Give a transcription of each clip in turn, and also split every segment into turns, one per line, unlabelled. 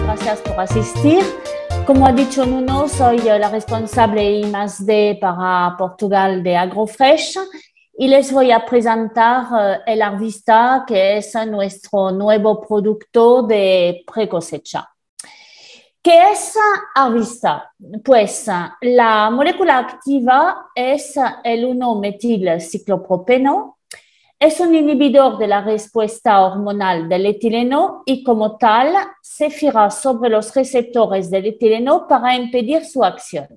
gracias por asistir. Como ha dicho Nuno, soy la responsable I+D para Portugal de AgroFresh y les voy a presentar el Arvista, que es nuestro nuevo producto de precosecha. ¿Qué es Arvista? Pues la molécula activa es el 1-metilciclopropeno. Es un inhibidor de la respuesta hormonal del etileno y como tal se fija sobre los receptores del etileno para impedir su acción.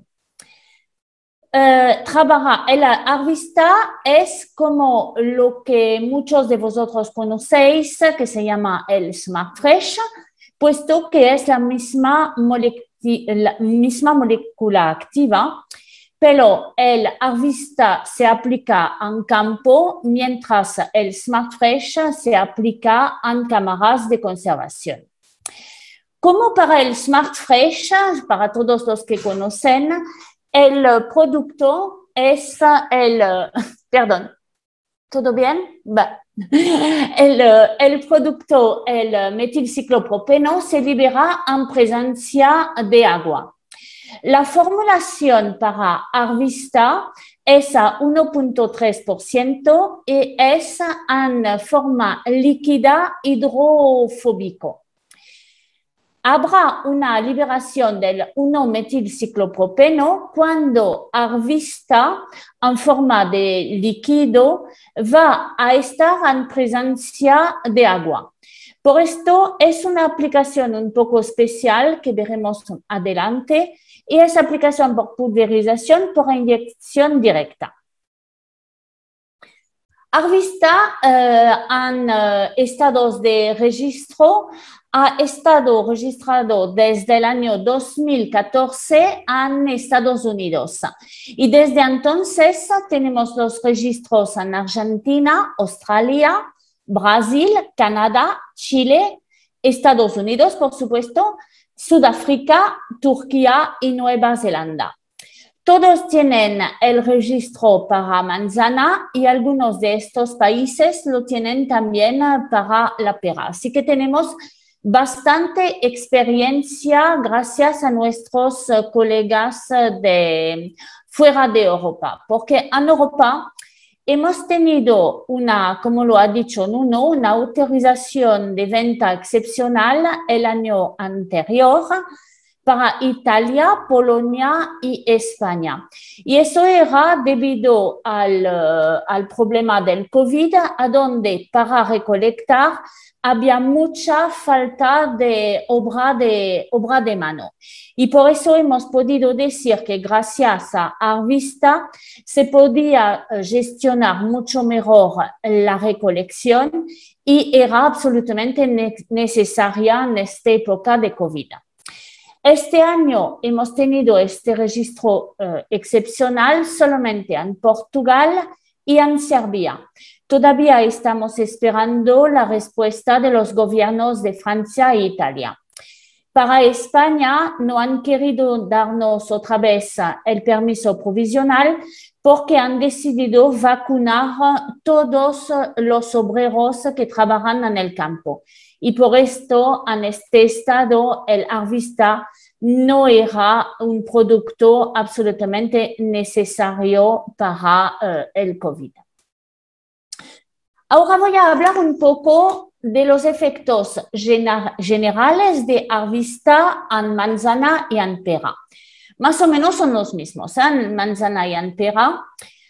El Arvista es como lo que muchos de vosotros conocéis, que se llama el SmartFresh, puesto que es la misma molécula activa, pero el Arvista se aplica en campo, mientras el SmartFresh se aplica en cámaras de conservación. Como para el SmartFresh, para todos los que conocen, el producto es perdón, ¿todo bien? El producto, el metilciclopropeno, se libera en presencia de agua. La formulación para Arvista es a 1.3% y es en forma líquida hidrofóbico. Habrá una liberación del 1-metilciclopropeno cuando Arvista, en forma de líquido, va a estar en presencia de agua. Por esto es una aplicación un poco especial que veremos adelante y es aplicación por pulverización por inyección directa. Arvista en estados de registro ha estado registrado desde el año 2014 en Estados Unidos y desde entonces tenemos los registros en Argentina, Australia, Brasil, Canadá, Chile, Estados Unidos, por supuesto, Sudáfrica, Turquía y Nueva Zelanda. Todos tienen el registro para manzana y algunos de estos países lo tienen también para la pera. Así que tenemos bastante experiencia gracias a nuestros colegas de fuera de Europa, porque en Europa hemos tenido como lo ha dicho Nuno, una autorización de venta excepcional el año anterior para Italia, Polonia y España. Y eso era debido al problema del COVID, a donde para recolectar había mucha falta de obra de mano. Y por eso hemos podido decir que gracias a Arvista se podía gestionar mucho mejor la recolección y era absolutamente necesaria en esta época de COVID. Este año hemos tenido este registro excepcional solamente en Portugal y en Serbia. Todavía estamos esperando la respuesta de los gobiernos de Francia e Italia. Para España no han querido darnos otra vez el permiso provisional porque han decidido vacunar todos los obreros que trabajan en el campo. Y por esto, en este estado, el Arvista no era un producto absolutamente necesario para el COVID. Ahora voy a hablar un poco de los efectos generales de Arvista en manzana y en pera. Más o menos son los mismos, en manzana y en pera.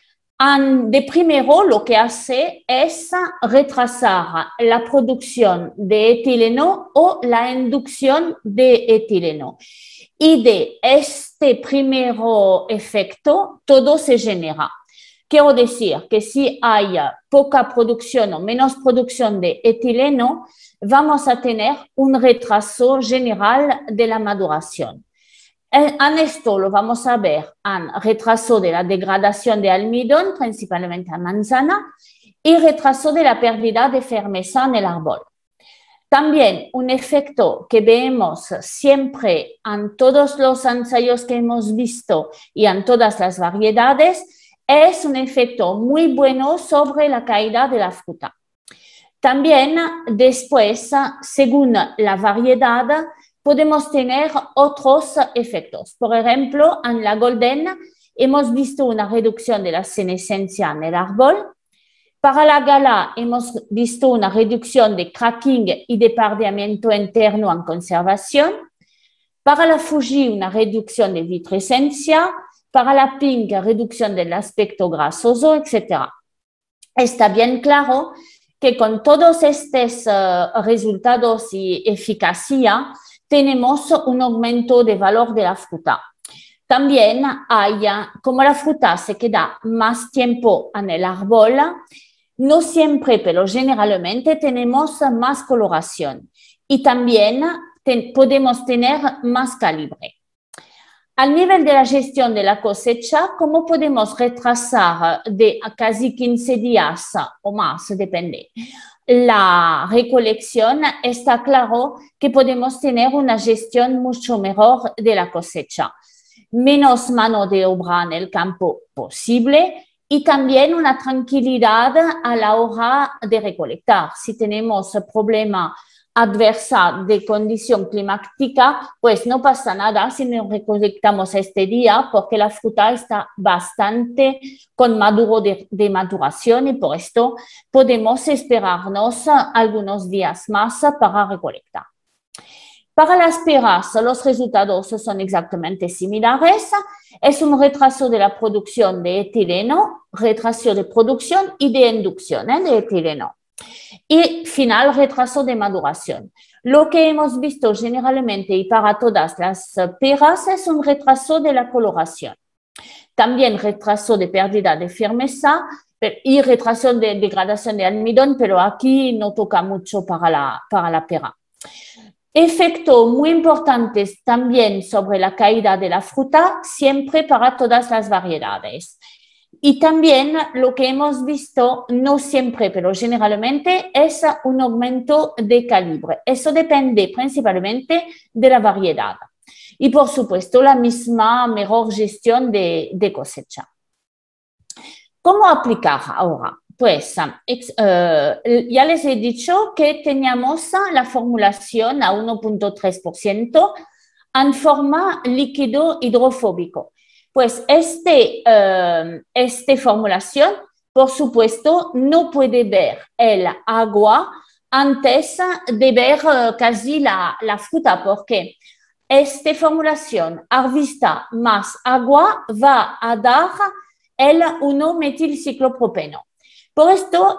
De primero, lo que hace es retrasar la producción de etileno o la inducción de etileno. Y de este primer efecto, todo se genera. Quiero decir que si hay poca producción o menos producción de etileno, vamos a tener un retraso general de la maduración. En esto lo vamos a ver en retraso de la degradación de almidón, principalmente en manzana, y retraso de la pérdida de firmeza en el árbol. También un efecto que vemos siempre en todos los ensayos que hemos visto y en todas las variedades es un efecto muy bueno sobre la caída de la fruta. También después, según la variedad, podemos tener otros efectos. Por ejemplo, en la Golden hemos visto una reducción de la senescencia en el árbol. Para la Gala hemos visto una reducción de cracking y de pardeamiento interno en conservación. Para la Fuji, una reducción de vitrescencia. Para la Pink, reducción del aspecto grasoso, etc. Está bien claro que con todos estos resultados y eficacia tenemos un aumento de valor de la fruta. También hay, como la fruta se queda más tiempo en el árbol, no siempre, pero generalmente tenemos más coloración y también podemos tener más calibre. Al nivel de la gestión de la cosecha, ¿cómo podemos retrasar de casi 15 días o más, depende, la recolección? Está claro que podemos tener una gestión mucho mejor de la cosecha, menos mano de obra en el campo posible y también una tranquilidad a la hora de recolectar. Si tenemos problema adversa de condición climática, pues no pasa nada si no recolectamos este día porque la fruta está bastante con maduro de maduración y por esto podemos esperarnos algunos días más para recolectar. Para las peras, los resultados son exactamente similares. Es un retraso de la producción de etileno, retraso de producción y de inducción de etileno. Y final, retraso de maduración. Lo que hemos visto generalmente y para todas las peras es un retraso de la coloración. También retraso de pérdida de firmeza y retraso de degradación de almidón, pero aquí no toca mucho para la pera. Efecto muy importante también sobre la caída de la fruta, siempre para todas las variedades. Y también lo que hemos visto, no siempre, pero generalmente, es un aumento de calibre. Eso depende principalmente de la variedad. Y por supuesto, la misma mejor gestión de cosecha. ¿Cómo aplicar ahora? Pues ya les he dicho que teníamos la formulación a 1.3% en forma líquido hidrofóbico. Pues esta formulación, por supuesto, no puede ver el agua antes de ver casi la fruta, porque esta formulación herbicida más agua va a dar el 1-metilciclopropeno. Por esto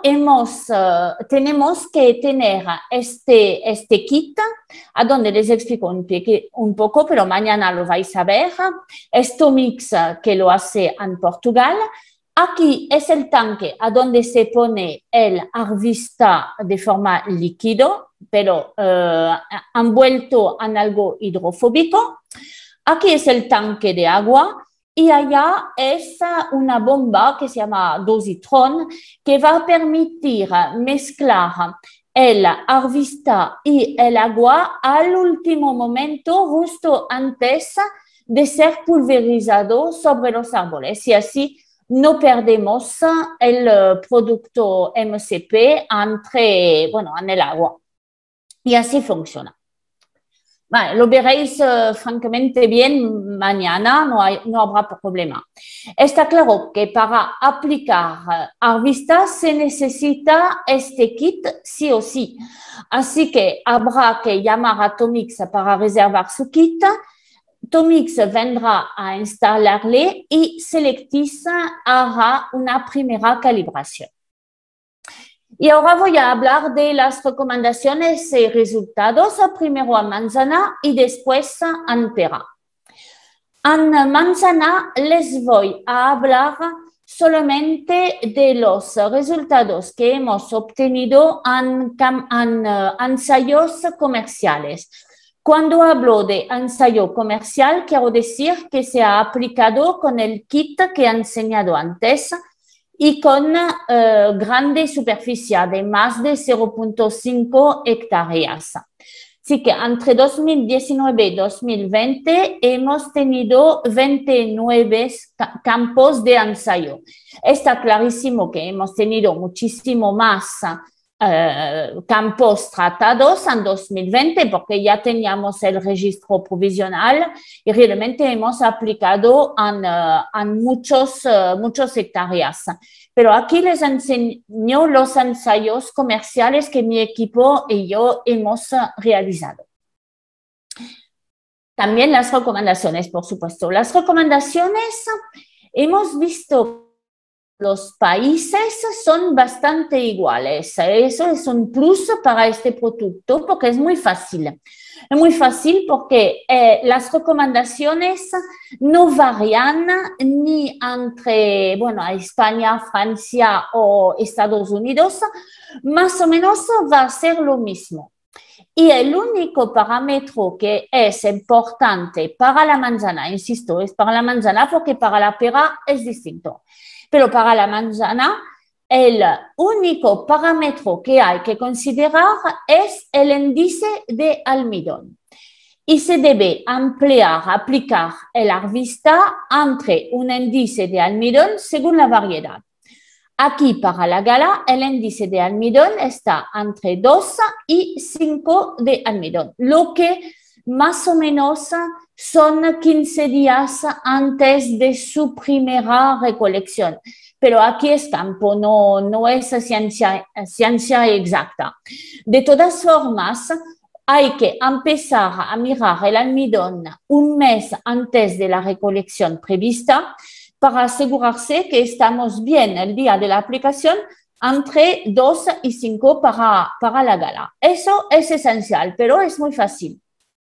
tenemos que tener este kit, a donde les explico un poco, pero mañana lo vais a ver. Es Tomix que lo hace en Portugal. Aquí es el tanque a donde se pone el herbicida de forma líquido, pero envuelto en algo hidrofóbico. Aquí es el tanque de agua. Y allá es una bomba que se llama dositron que va a permitir mezclar el herbicida y el agua al último momento, justo antes de ser pulverizado sobre los árboles. Y así no perdemos el producto MCP en el agua. Y así funciona. Vale, lo veréis francamente bien mañana, no habrá problema. Está claro que para aplicar herbicida se necesita este kit sí o sí. Así que habrá que llamar a Tomix para reservar su kit. Tomix vendrá a instalarle y Selectis hará una primera calibración. Y ahora voy a hablar de las recomendaciones y resultados, primero a manzana y después en pera. En manzana les voy a hablar solamente de los resultados que hemos obtenido en ensayos comerciales. Cuando hablo de ensayo comercial, quiero decir que se ha aplicado con el kit que he enseñado antes, y con grande superficie de más de 0.5 hectáreas. Así que entre 2019 y 2020 hemos tenido 29 campos de ensayo. Está clarísimo que hemos tenido muchísimo más campos tratados en 2020 porque ya teníamos el registro provisional y realmente hemos aplicado en muchos hectáreas. Pero aquí les enseño los ensayos comerciales que mi equipo y yo hemos realizado. También las recomendaciones, por supuesto. Las recomendaciones, hemos visto los países son bastante iguales. Eso es un plus para este producto porque es muy fácil. Es muy fácil porque las recomendaciones no varían ni entre, bueno, España, Francia o Estados Unidos. Más o menos va a ser lo mismo. Y el único parámetro que es importante para la manzana, insisto, es para la manzana porque para la pera es distinto. Pero para la manzana, el único parámetro que hay que considerar es el índice de almidón. Y se debe aplicar el Arvista entre un índice de almidón según la variedad. Aquí para la gala, el índice de almidón está entre 2 y 5 de almidón, lo que más o menos son 15 días antes de su primera recolección. Pero aquí es campo, no es ciencia exacta. De todas formas, hay que empezar a mirar el almidón un mes antes de la recolección prevista para asegurarse que estamos bien el día de la aplicación entre 2 y 5 para la gala. Eso es esencial, pero es muy fácil.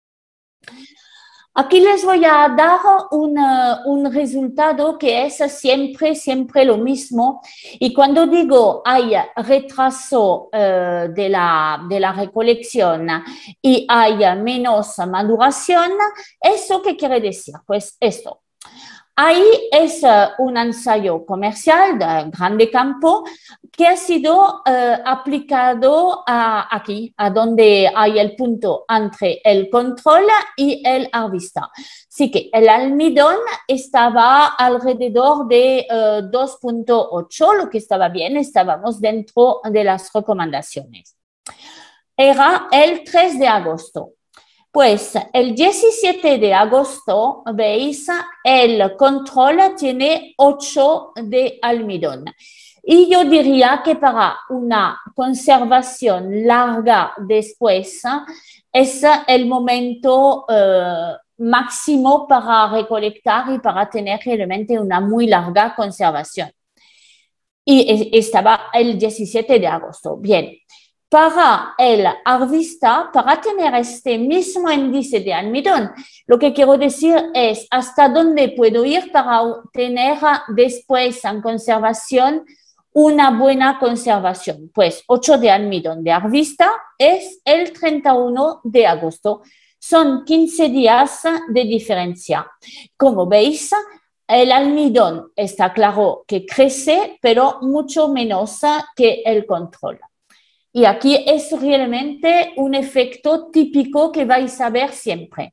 Aquí les voy a dar un resultado que es siempre lo mismo. Y cuando digo hay retraso de la recolección y hay menos maduración, ¿eso qué quiere decir? Pues esto. Ahí es un ensayo comercial de grande campo que ha sido aplicado aquí, a donde hay el punto entre el control y el Arvista. Así que el almidón estaba alrededor de 2.8, lo que estaba bien, estábamos dentro de las recomendaciones. Era el 3 de agosto. Pues el 17 de agosto, veis, el control tiene 8 de almidón. Y yo diría que para una conservación larga después es el momento máximo para recolectar y para tener realmente una muy larga conservación. Y estaba el 17 de agosto. Bien. Para el Arvista, para tener este mismo índice de almidón, lo que quiero decir es hasta dónde puedo ir para tener después en conservación una buena conservación. Pues 8 de almidón de Arvista es el 31 de agosto. Son 15 días de diferencia. Como veis, el almidón está claro que crece, pero mucho menos que el control. Y aquí es realmente un efecto típico que vais a ver siempre.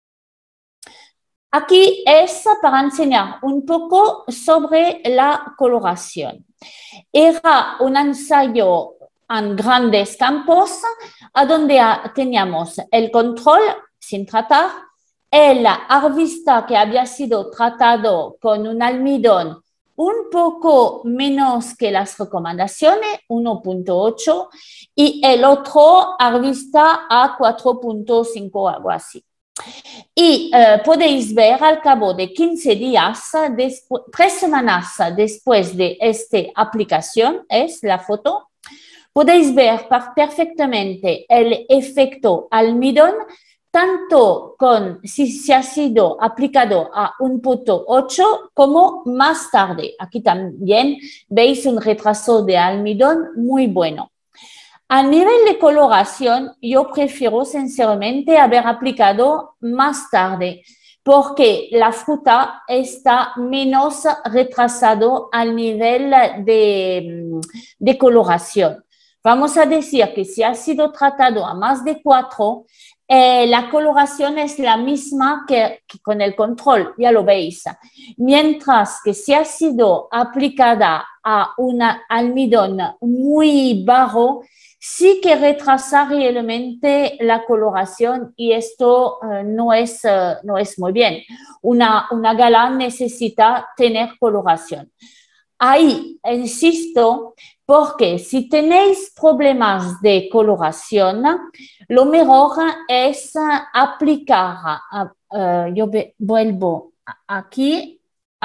Aquí es para enseñar un poco sobre la coloración. Era un ensayo en grandes campos, a donde teníamos el control sin tratar, el Arvista que había sido tratado con un almidón un poco menos que las recomendaciones, 1.8, y el otro Arvista a 4.5, algo así. Y podéis ver al cabo de 15 días, 3 semanas después de esta aplicación, es la foto, podéis ver perfectamente el efecto almidón, tanto si se ha sido aplicado a 1.8 como más tarde. Aquí también veis un retraso de almidón muy bueno. A nivel de coloración, yo prefiero sinceramente haber aplicado más tarde, porque la fruta está menos retrasado al nivel de coloración. Vamos a decir que si ha sido tratado a más de 4, la coloración es la misma que con el control, ya lo veis. Mientras que si ha sido aplicada a un almidón muy bajo, sí que retrasa realmente la coloración y esto no es muy bien. Una gala necesita tener coloración. Ahí insisto, porque si tenéis problemas de coloración, lo mejor es aplicar, yo vuelvo aquí,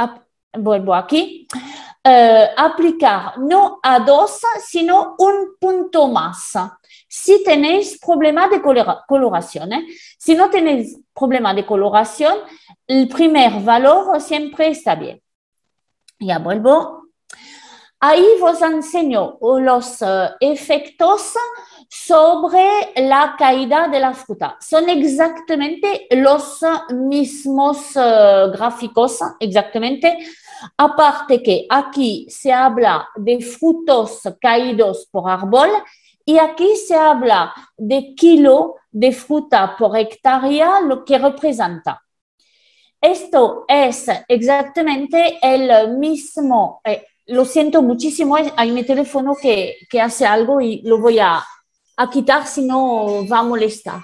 aplicar no a 2, sino un punto más. Si tenéis problema de coloración, si no tenéis problema de coloración, el primer valor siempre está bien. Ya vuelvo. Ahí os enseño los efectos sobre la caída de la fruta. Son exactamente los mismos gráficos, exactamente. Aparte que aquí se habla de frutos caídos por árbol y aquí se habla de kilo de fruta por hectárea, lo que representa. Esto es exactamente el mismo. Lo siento muchísimo, hay mi teléfono que hace algo y lo voy a quitar, si no va a molestar.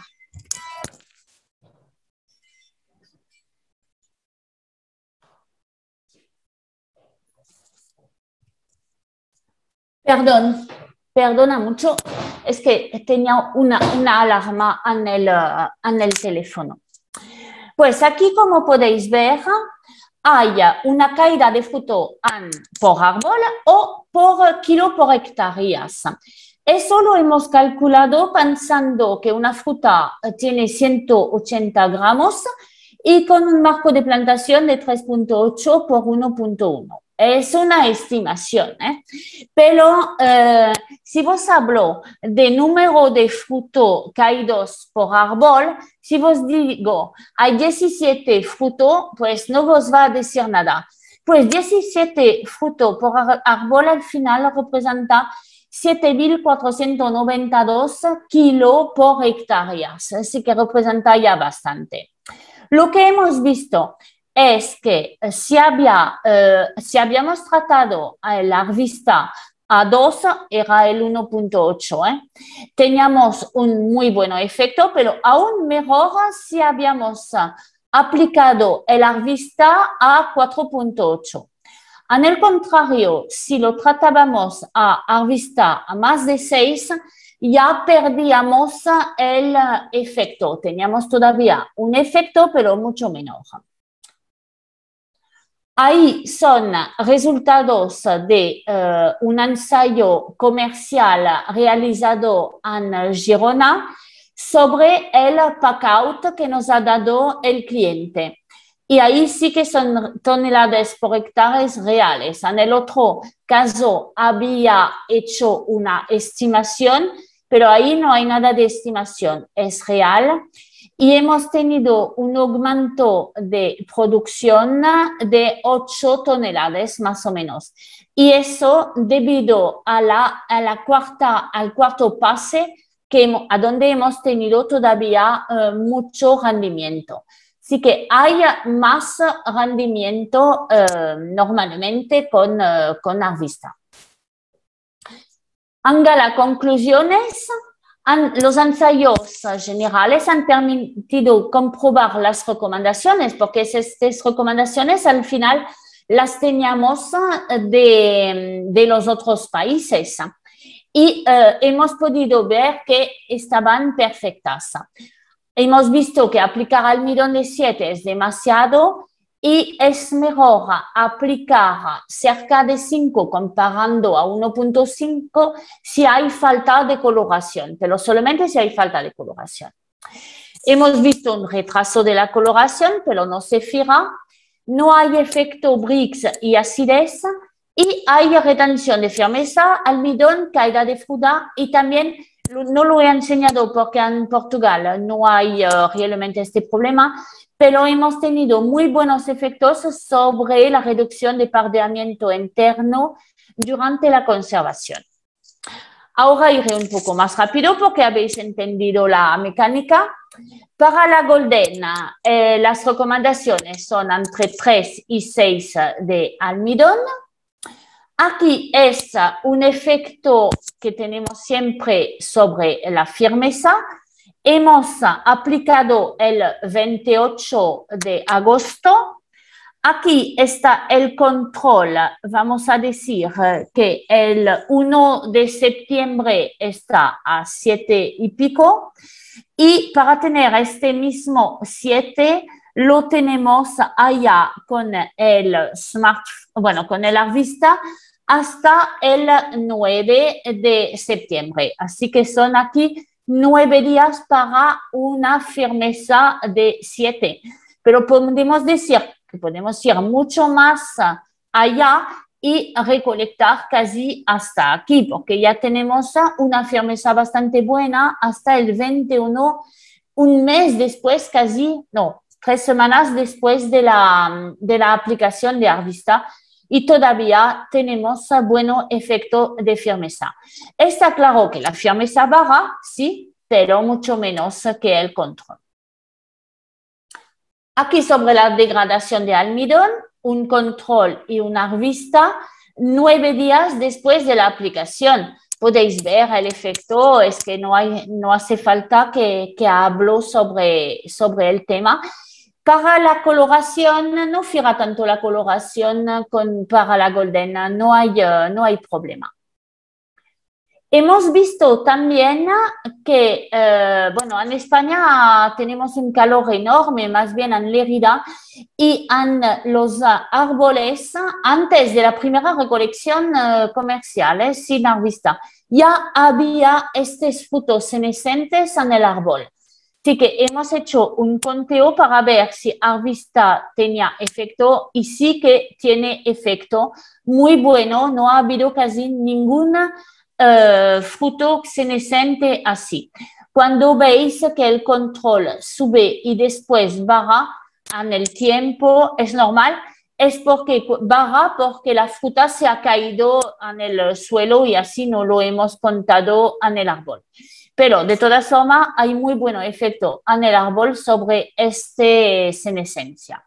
Perdona mucho, es que tenía una alarma en el teléfono. Pues aquí, como podéis ver, hay una caída de fruto por árbol o por kilo por hectáreas. Eso lo hemos calculado pensando que una fruta tiene 180 gramos y con un marco de plantación de 3.8 por 1.1. Es una estimación, pero si vos hablo de número de frutos caídos por árbol, si vos digo hay 17 frutos, pues no vos va a decir nada. Pues 17 frutos por árbol al final representa 7.492 kilos por hectáreas, así que representa ya bastante. Lo que hemos visto es que si habíamos tratado la revista a 2, era el 1.8. Teníamos un muy buen efecto, pero aún mejor si habíamos aplicado la revista a 4.8. En el contrario, si lo tratábamos a revista a más de 6, ya perdíamos el efecto. Teníamos todavía un efecto, pero mucho menor. Ahí son resultados de un ensayo comercial realizado en Girona sobre el pack-out que nos ha dado el cliente. Y ahí sí que son toneladas por hectáreas reales. En el otro caso había hecho una estimación, pero ahí no hay nada de estimación, es real. Y hemos tenido un aumento de producción de 8 toneladas más o menos. Y eso debido al cuarto pase, a donde hemos tenido todavía mucho rendimiento. Así que hay más rendimiento normalmente con la vista. Anga las conclusiones. Los ensayos generales han permitido comprobar las recomendaciones, porque estas recomendaciones al final las teníamos de los otros países y hemos podido ver que estaban perfectas. Hemos visto que aplicar almidón de 7 es demasiado y es mejor aplicar cerca de 5 comparando a 1.5 si hay falta de coloración, pero solamente si hay falta de coloración. Hemos visto un retraso de la coloración, pero no se fija, no hay efecto Brix y acidez y hay retención de firmeza, almidón, caída de fruta y también no lo he enseñado porque en Portugal no hay realmente este problema, pero hemos tenido muy buenos efectos sobre la reducción de pardeamiento interno durante la conservación. Ahora iré un poco más rápido porque habéis entendido la mecánica. Para la Golden, las recomendaciones son entre 3 y 6 de almidón. Aquí es un efecto que tenemos siempre sobre la firmeza. Hemos aplicado el 28 de agosto. Aquí está el control. Vamos a decir que el 1 de septiembre está a 7 y pico. Y para tener este mismo 7, lo tenemos allá con el con el Arvista hasta el 9 de septiembre. Así que son aquí 9 días para una firmeza de 7. Pero podemos decir que podemos ir mucho más allá y recolectar casi hasta aquí, porque ya tenemos una firmeza bastante buena hasta el 21, un mes después casi, no, 3 semanas después de la aplicación de Arvista, y todavía tenemos buen efecto de firmeza. Está claro que la firmeza baja, sí, pero mucho menos que el control. Aquí sobre la degradación de almidón, un control y una Arvista 9 días después de la aplicación. Podéis ver el efecto, es que no hace falta que hablo sobre el tema. Para la coloración, no fija tanto la coloración para la Golden, no hay problema. Hemos visto también que, en España tenemos un calor enorme, más bien en Lérida, y en los árboles, antes de la primera recolección comercial, sin Arvista, ya había estos frutos senescentes en el árbol. Así que hemos hecho un conteo para ver si Arvista tenía efecto, y sí que tiene efecto muy bueno, no ha habido casi ninguna fruto senescente así. Cuando veis que el control sube y después baja en el tiempo, es normal, es porque baja porque la fruta se ha caído en el suelo y así no lo hemos contado en el árbol. Pero de todas formas hay muy buen efecto en el árbol sobre esta senescencia.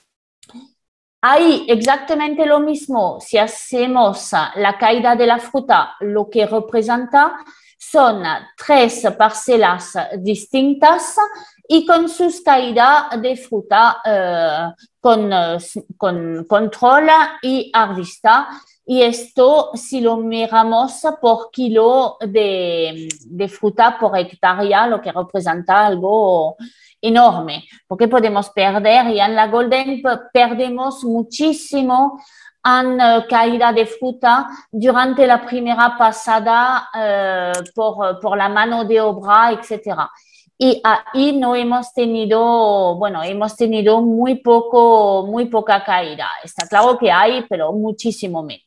Hay exactamente lo mismo si hacemos la caída de la fruta, lo que representa son 3 parcelas distintas y con sus caídas de fruta con control y Arvista. Y esto, si lo miramos por kilo de fruta por hectárea, lo que representa algo enorme, porque podemos perder, y en la Golden perdemos muchísimo en caída de fruta durante la primera pasada por la mano de obra, etc. Y ahí no hemos tenido, hemos tenido muy poca caída. Está claro que hay, pero muchísimo menos.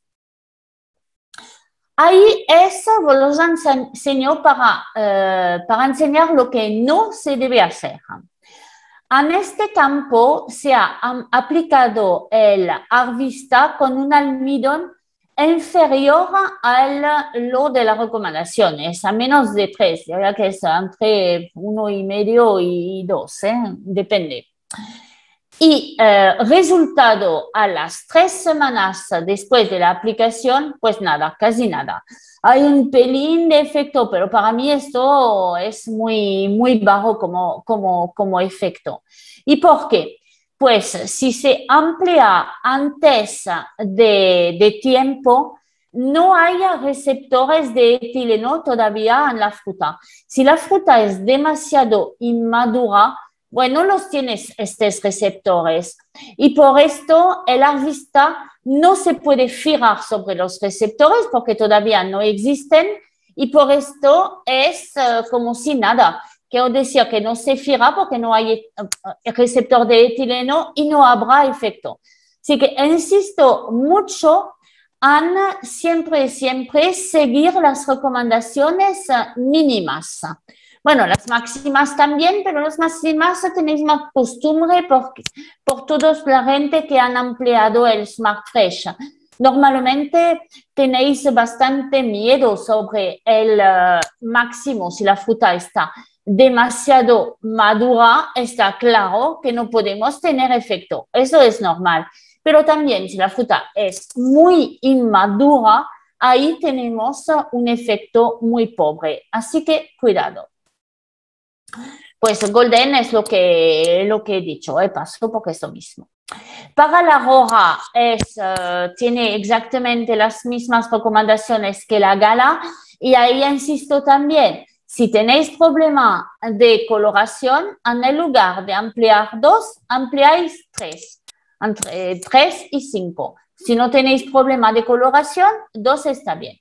Ahí eso los enseño para enseñar lo que no se debe hacer. En este campo se ha aplicado el Arvista con un almidón inferior a lo de las recomendaciones, a menos de 3, ya que es entre 1,5 y 2, depende. Y resultado a las 3 semanas después de la aplicación, pues nada, casi nada. Hay un pelín de efecto, pero para mí esto es muy bajo como efecto. ¿Y por qué? Pues si se amplía antes de tiempo, no hay receptores de etileno todavía en la fruta. Si la fruta es demasiado inmadura, no los tienes estos receptores, y por esto el Arvista no se puede fijar sobre los receptores porque todavía no existen, y por esto es como si nada. Quiero decir que no se fija porque no hay receptor de etileno y no habrá efecto. Así que insisto mucho en siempre seguir las recomendaciones mínimas. Las máximas también, pero las máximas tenéis más costumbre por toda la gente que han empleado el Smart Fresh. Normalmente tenéis bastante miedo sobre el máximo. Si la fruta está demasiado madura, está claro que no podemos tener efecto. Eso es normal. pero también si la fruta es muy inmadura, ahí tenemos un efecto muy pobre. Así que cuidado. Pues golden es lo que he dicho, paso porque es lo mismo. Para la roja tiene exactamente las mismas recomendaciones que la gala y ahí insisto también, si tenéis problema de coloración, en el lugar de ampliar 2, ampliáis 3, entre 3 y 5. Si no tenéis problema de coloración, 2 está bien.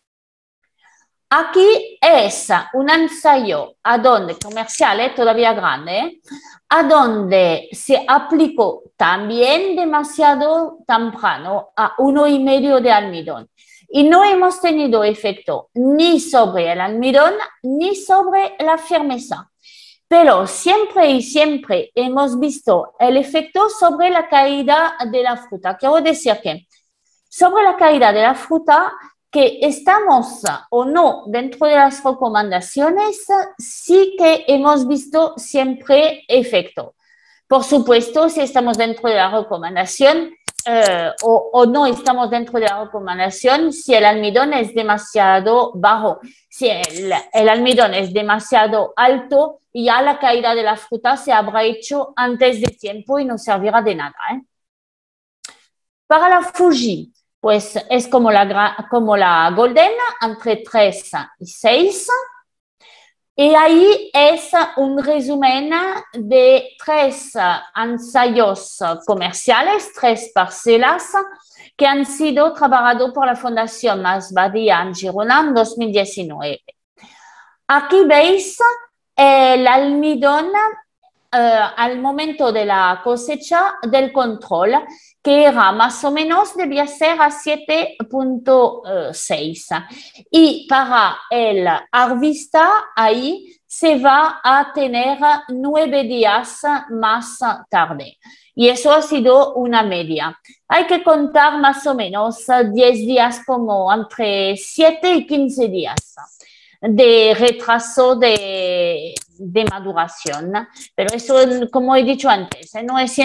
Aquí es un ensayo comercial, todavía grande, a donde se aplicó también demasiado temprano a 1,5 de almidón. Y no hemos tenido efecto ni sobre el almidón ni sobre la firmeza. Pero siempre y siempre hemos visto el efecto sobre la caída de la fruta. Quiero decir que sobre la caída de la fruta, que estamos o no dentro de las recomendaciones, sí que hemos visto siempre efecto. Por supuesto, si estamos dentro de la recomendación o no estamos dentro de la recomendación, si el almidón es demasiado bajo, si el almidón es demasiado alto, ya la caída de la fruta se habrá hecho antes de tiempo y no servirá de nada. Para la Fuji, pues es como la golden, entre 3 y 6. Y ahí es un resumen de 3 ensayos comerciales, 3 parcelas que han sido trabajados por la Fundación Masbadia en Girona en 2019. Aquí veis el almidón al momento de la cosecha del control, que era más o menos, debía ser a 7,6. Y para el arvista, ahí se va a tener 9 días más tarde. Y eso ha sido una media. Hay que contar más o menos 10 días, como entre 7 y 15 días de retraso de maduración, pero eso, como he dicho antes, no es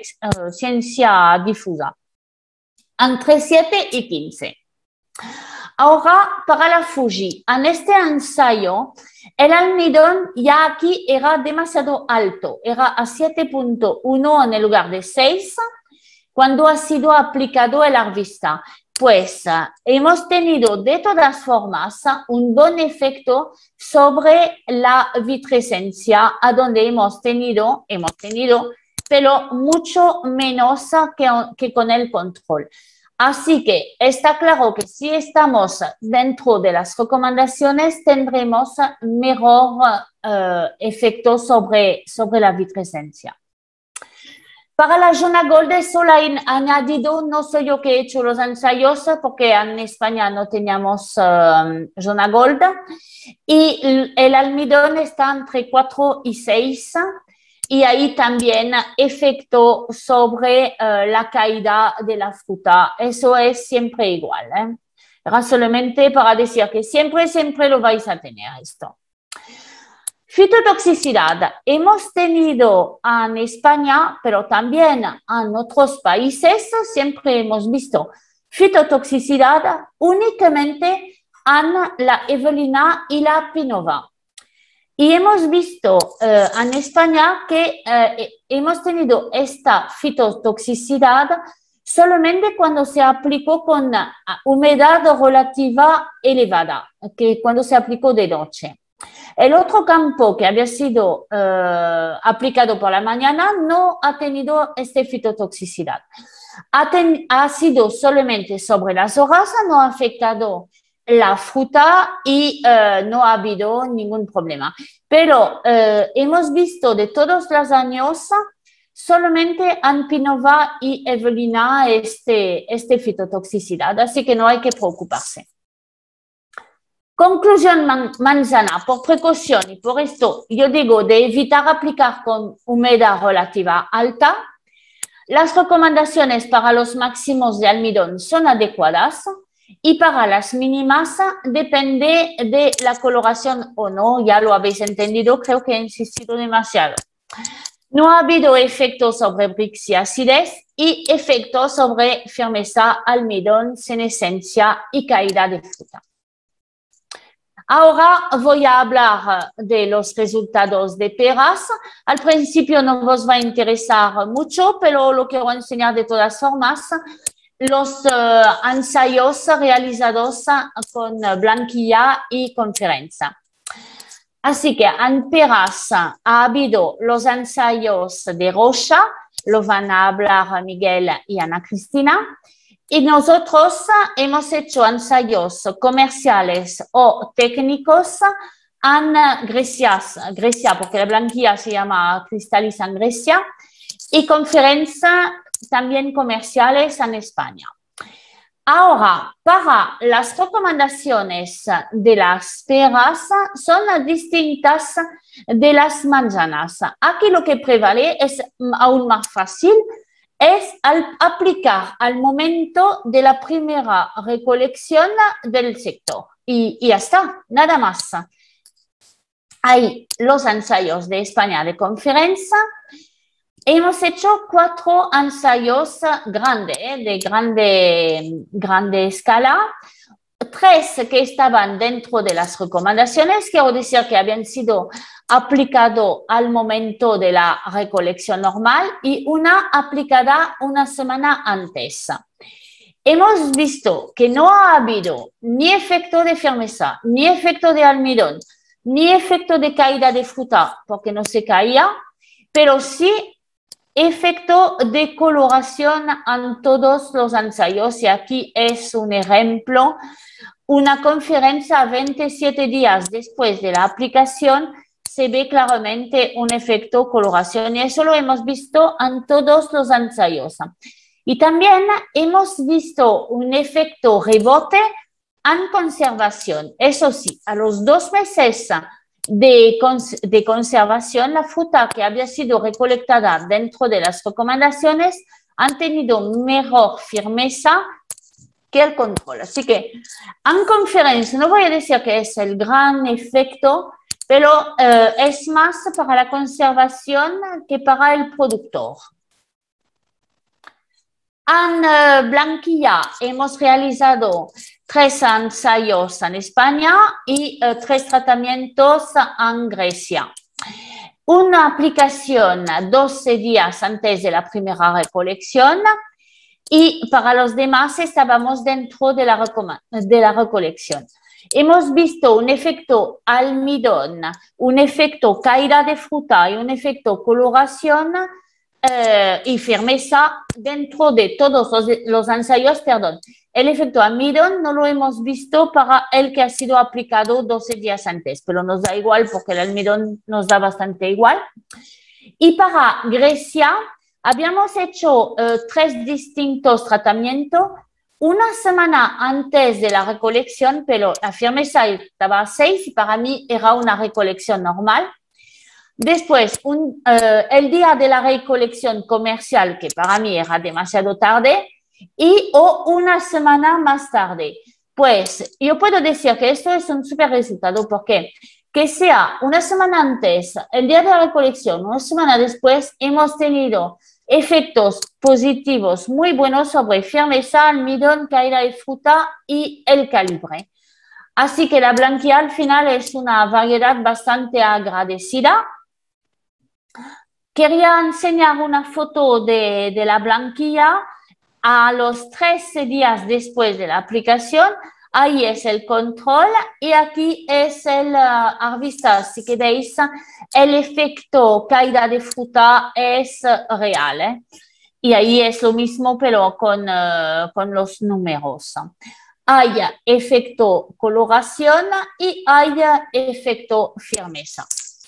ciencia difusa. Entre 7 y 15. Ahora, para la Fuji, en este ensayo, el almidón ya aquí era demasiado alto, era a 7,1 en el lugar de 6, cuando ha sido aplicado el arvista. Pues hemos tenido de todas formas un buen efecto sobre la vitrescencia, a donde hemos tenido, pero mucho menos que con el control. Así que está claro que si estamos dentro de las recomendaciones, tendremos mejor efecto sobre la vitrescencia. Para la Jona Gold solo he añadido, no soy yo que he hecho los ensayos porque en España no teníamos Jona Gold, y el almidón está entre 4 y 6 y ahí también efecto sobre la caída de la fruta. Eso es siempre igual. Era solamente para decir que siempre lo vais a tener esto. Fitotoxicidad. Hemos tenido en España, pero también en otros países, siempre hemos visto fitotoxicidad únicamente en la Evelina y la Pinova. Y hemos visto en España que hemos tenido esta fitotoxicidad solamente cuando se aplicó con humedad relativa elevada, que cuando se aplicó de noche. El otro campo que había sido aplicado por la mañana no ha tenido esta fitotoxicidad. Ha sido solamente sobre las hojas, no ha afectado la fruta y no ha habido ningún problema. Pero hemos visto de todos los años solamente en Pinova y Evelina este fitotoxicidad, así que no hay que preocuparse. Conclusión manzana, por precaución, y por esto yo digo de evitar aplicar con humedad relativa alta. Las recomendaciones para los máximos de almidón son adecuadas y para las mínimas depende de la coloración o no, ya lo habéis entendido, creo que he insistido demasiado. No ha habido efecto sobre Brix y acidez y efectos sobre firmeza, almidón, senescencia y caída de fruta. Ahora voy a hablar de los resultados de peras. Al principio no os va a interesar mucho, pero lo quiero enseñar de todas formas. Los ensayos realizados con Blanquilla y Conferenza. Así que en peras ha habido los ensayos de Rocha, lo van a hablar Miguel y Ana Cristina. Y nosotros hemos hecho ensayos comerciales o técnicos en Grecia, porque la Blanquilla se llama Cristaliza en Grecia, y Conferenza también comerciales en España. Ahora, para las recomendaciones de las peras son distintas de las manzanas. Aquí lo que prevalece es aún más fácil, es aplicar al momento de la primera recolección del sector. Y ya está, nada más. Hay los ensayos de España de Conferenza. Hemos hecho 4 ensayos grandes, de grande escala, 3 que estaban dentro de las recomendaciones, quiero decir que habían sido aplicados al momento de la recolección normal y una aplicada una semana antes. Hemos visto que no ha habido ni efecto de firmeza, ni efecto de almidón, ni efecto de caída de fruta, porque no se caía, pero sí efecto de coloración en todos los ensayos. Y aquí es un ejemplo, una conferencia 27 días después de la aplicación, se ve claramente un efecto coloración y eso lo hemos visto en todos los ensayos. Y también hemos visto un efecto rebote en conservación. Eso sí, a los 2 meses de conservación, la fruta que había sido recolectada dentro de las recomendaciones han tenido mejor firmeza que el control. Así que en conferencia no voy a decir que es el gran efecto, pero es más para la conservación que para el productor. En Blanquilla hemos realizado 3 ensayos en España y 3 tratamientos en Grecia. Una aplicación 12 días antes de la primera recolección y para los demás estábamos dentro de la recolección. Hemos visto un efecto almidón, un efecto caída de fruta y un efecto coloración y firmeza dentro de todos los ensayos, perdón. El efecto almidón no lo hemos visto para el que ha sido aplicado 12 días antes, pero nos da igual porque el almidón nos da bastante igual. Y para Grecia habíamos hecho 3 distintos tratamientos, una semana antes de la recolección, pero la firmeza estaba a 6 y para mí era una recolección normal. Después, el día de la recolección comercial, que para mí era demasiado tarde, o una semana más tarde. Pues yo puedo decir que esto es un súper resultado porque que sea una semana antes, el día de la recolección, una semana después, hemos tenido efectos positivos muy buenos sobre firmeza, almidón, caída de fruta y el calibre. Así que la Blanquilla al final es una variedad bastante agradecida. Quería enseñar una foto de la Blanquilla a los 13 días después de la aplicación. Ahí es el control y aquí es el vista, si queréis, el efecto caída de fruta es real. Y ahí es lo mismo, pero con los números. Hay efecto coloración y hay efecto firmeza.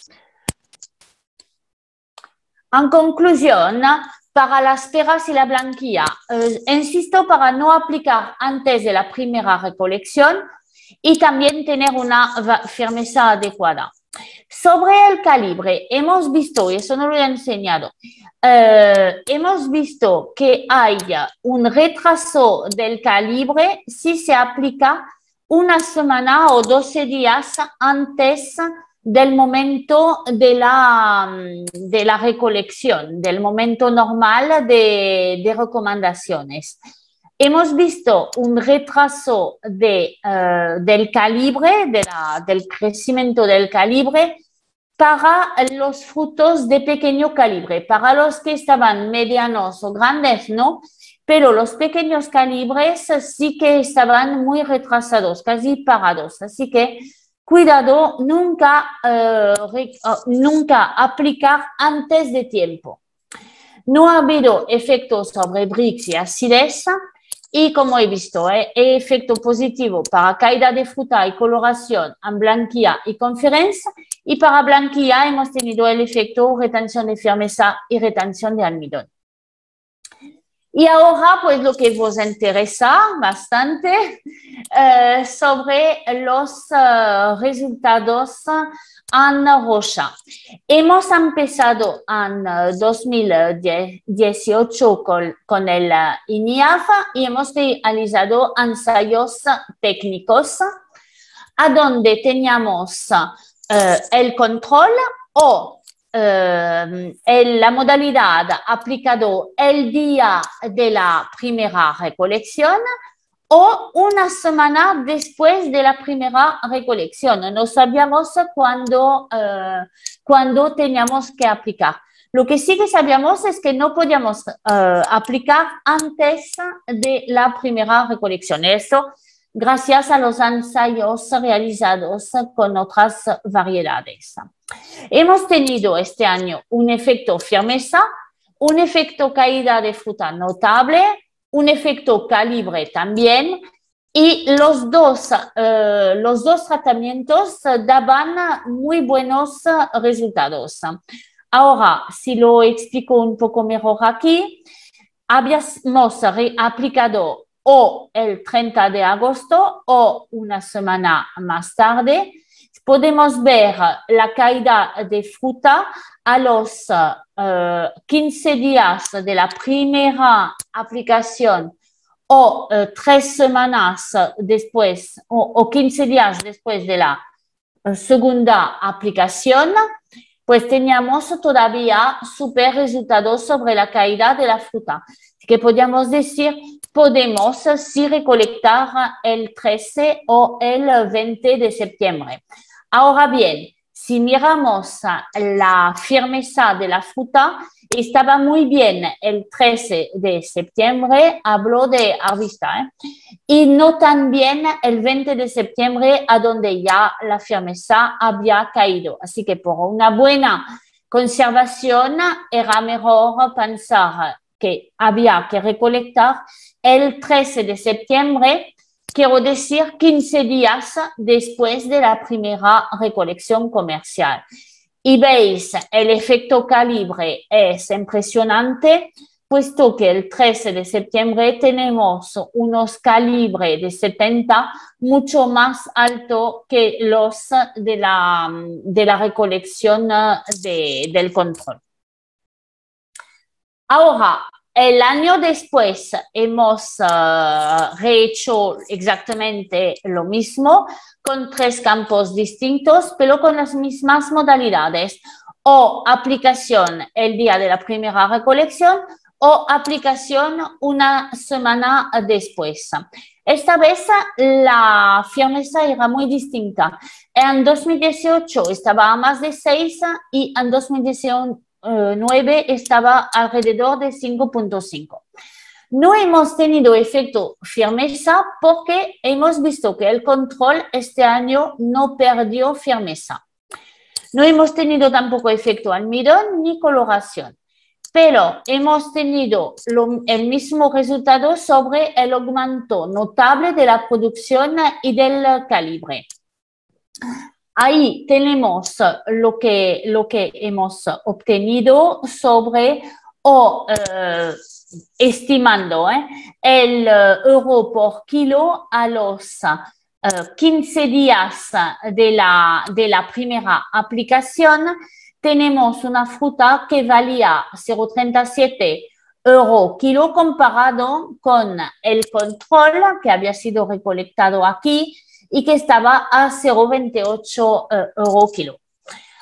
En conclusión, para las peras y la Blanquilla, insisto para no aplicar antes de la primera recolección y también tener una firmeza adecuada. Sobre el calibre, hemos visto, y eso no lo he enseñado, hemos visto que hay un retraso del calibre si se aplica una semana o 12 días antes del momento de la recolección, del momento normal de recomendaciones. Hemos visto un retraso del calibre, del crecimiento del calibre para los frutos de pequeño calibre. Para los que estaban medianos o grandes, no, pero los pequeños calibres sí que estaban muy retrasados, casi parados. Así que cuidado, nunca aplicar antes de tiempo. No ha habido efectos sobre Brix y acidez. Y como he visto, efecto positivo para caída de fruta y coloración en blanquilla y conferencia. Y para blanquilla hemos tenido el efecto retención de firmeza y retención de almidón. Y ahora, pues lo que os interesa bastante sobre los resultados en Rocha. Hemos empezado en 2018 con el INIAF y hemos realizado ensayos técnicos a donde teníamos el control o la modalidad aplicado el día de la primera recolección o una semana después de la primera recolección. No sabíamos cuándo teníamos que aplicar. Lo que sí que sabíamos es que no podíamos aplicar antes de la primera recolección. Eso gracias a los ensayos realizados con otras variedades. Hemos tenido este año un efecto firmeza, un efecto caída de fruta notable, un efecto calibre también, y los dos tratamientos daban muy buenos resultados. Ahora, si lo explico un poco mejor aquí, habíamos aplicado o el 30 de agosto o una semana más tarde. Podemos ver la caída de fruta a los 15 días de la primera aplicación o 3 semanas después o 15 días después de la segunda aplicación, pues teníamos todavía super resultados sobre la caída de la fruta. Así que podríamos decir, podemos sí recolectar el 13 o el 20 de septiembre. Ahora bien, si miramos la firmeza de la fruta, estaba muy bien el 13 de septiembre, hablo de Arvista, y no tan bien el 20 de septiembre, a donde ya la firmeza había caído. Así que por una buena conservación era mejor pensar que había que recolectar el 13 de septiembre, quiero decir 15 días después de la primera recolección comercial. Y veis, el efecto calibre es impresionante, puesto que el 13 de septiembre tenemos unos calibres de 70 mucho más alto que los de la recolección del control. Ahora, el año después hemos rehecho exactamente lo mismo con 3 campos distintos, pero con las mismas modalidades, o aplicación el día de la primera recolección o aplicación una semana después. Esta vez la firmeza era muy distinta. En 2018 estaba a más de 6 y en 2019 estaba alrededor de 5.5. No hemos tenido efecto firmeza porque hemos visto que el control este año no perdió firmeza. No hemos tenido tampoco efecto almidón ni coloración, pero hemos tenido el mismo resultado sobre el aumento notable de la producción y del calibre. Ahí tenemos lo que hemos obtenido sobre estimando el euro por kilo a los 15 días de la primera aplicación. Tenemos una fruta que valía 0,37 euro kilo comparado con el control que había sido recolectado aquí y que estaba a 0,28 euro kilo.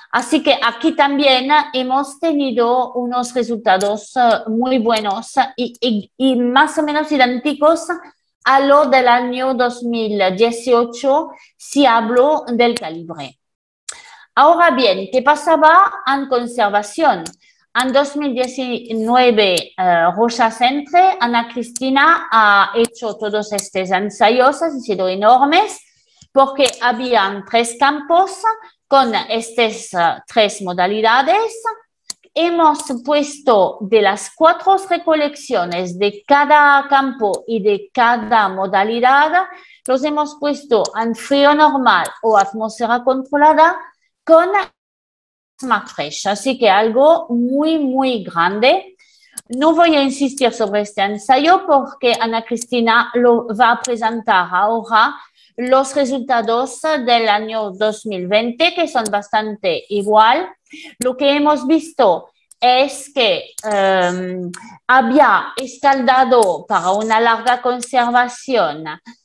Así que aquí también hemos tenido unos resultados muy buenos y más o menos idénticos a lo del año 2018 si hablo del calibre. Ahora bien, ¿qué pasaba en conservación? En 2019, Rocha Centre, Ana Cristina ha hecho todos estos ensayos, han sido enormes, porque habían 3 campos con estas 3 modalidades. Hemos puesto de las 4 recolecciones de cada campo y de cada modalidad, los hemos puesto en frío normal o atmósfera controlada con SmartFresh, así que algo muy, muy grande. No voy a insistir sobre este ensayo porque Ana Cristina lo va a presentar ahora los resultados del año 2020, que son bastante igual. Lo que hemos visto es que había escaldado para una larga conservación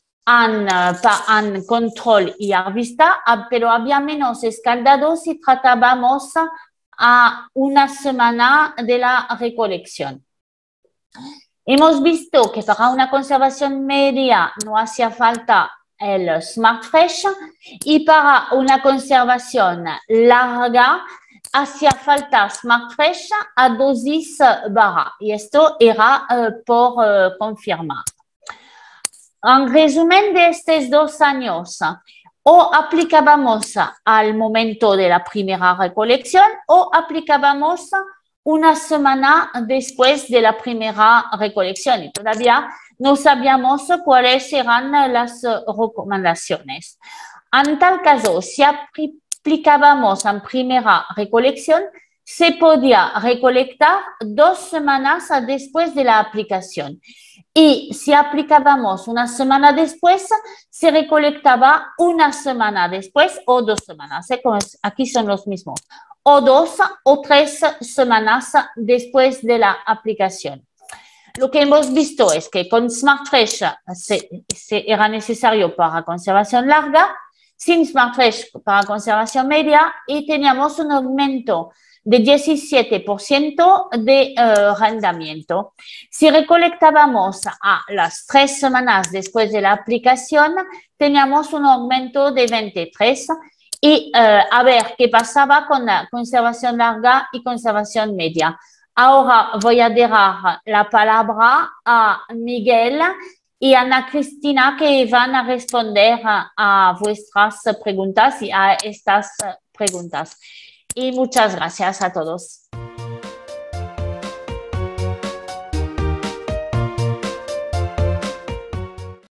en control y a vista, pero había menos escaldado si tratábamos a una semana de la recolección. Hemos visto que para una conservación media no hacía falta el SmartFresh y para una conservación larga hacía falta SmartFresh a dosis baja y esto era por confirmar. En resumen de estos 2 años, o aplicábamos al momento de la primera recolección o aplicábamos una semana después de la primera recolección y todavía no sabíamos cuáles eran las recomendaciones. En tal caso, si aplicábamos en primera recolección, se podía recolectar 2 semanas después de la aplicación. Y si aplicábamos una semana después, se recolectaba una semana después o 2 semanas. Aquí son los mismos. O 2 o 3 semanas después de la aplicación. Lo que hemos visto es que con SmartFresh era necesario para conservación larga, sin SmartFresh para conservación media y teníamos un aumento de 17% de rendimiento. Si recolectábamos a las 3 semanas después de la aplicación, teníamos un aumento de 23%. Y a ver qué pasaba con la conservación larga y conservación media. Ahora voy a dar la palabra a Miguel y a Ana Cristina que van a responder a vuestras preguntas y a estas preguntas. Y muchas gracias a todos.